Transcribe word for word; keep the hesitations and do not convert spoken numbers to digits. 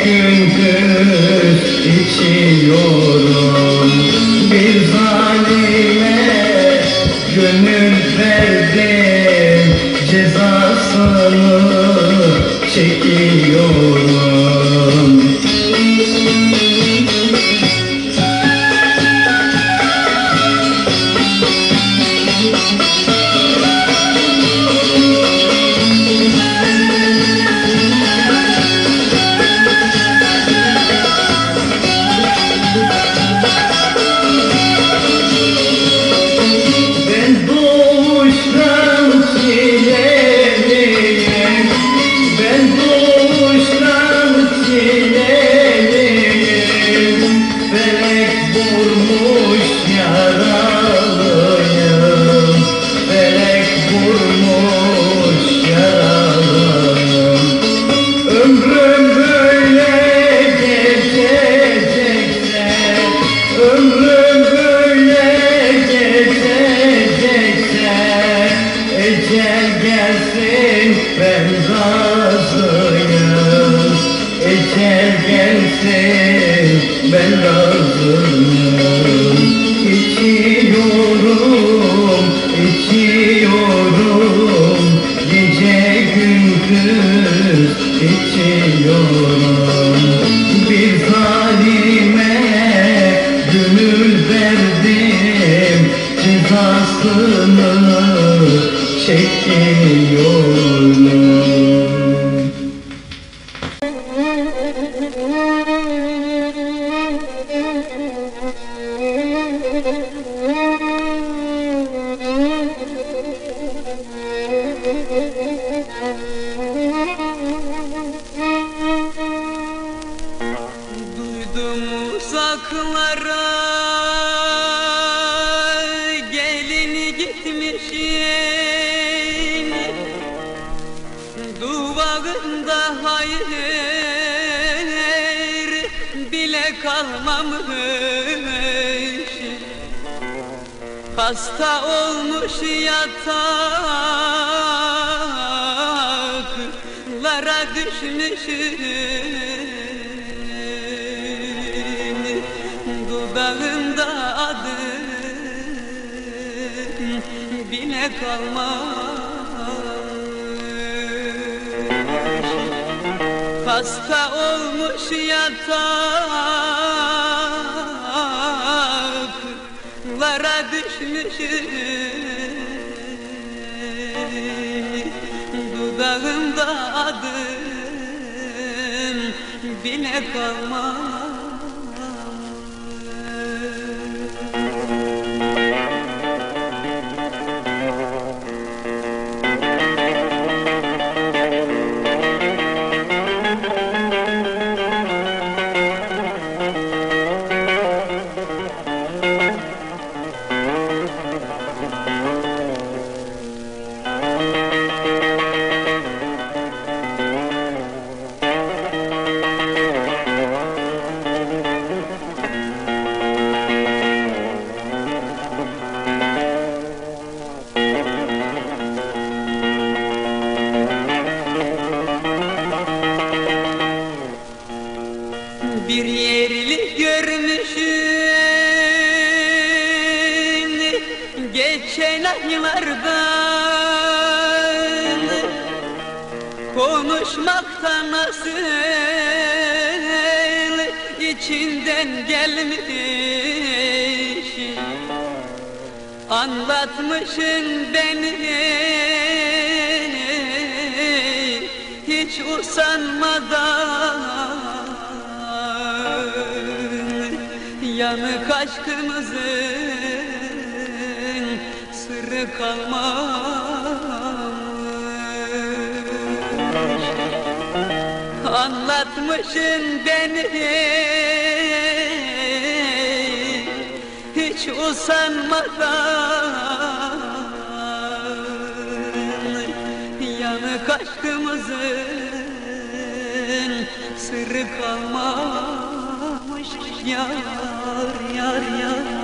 gündüz içiyorum. Bir zalime gönül verdim, cezasını çekiyorum. Ben razıyım, ecel gelsin, ben razıyım. İçiyorum, içiyorum, gece gündüz içiyorum. Bir zalime gönül verdim, cezasını çekiyorum. Duydum uzaklara gelin gitmişin, duvağında hayır bile kalmamış. Hasta olmuş yataklara düşmüşsün, dudağında adın bile kalmamış. Hasta olmuş yataklara düşmüşsün, dudağında adın bile kalmamış. Bir yerli görmüşüm geçen aylardan, konuşmaktan nasıl içinden gelmiş. Anlatmışsın beni hiç usanmadan, yanık aşkımızın sırrı kalmamış. Anlatmışsın beni hiç usanmadan, yanık aşkımızın sırrı kalmamış. Yar yar yar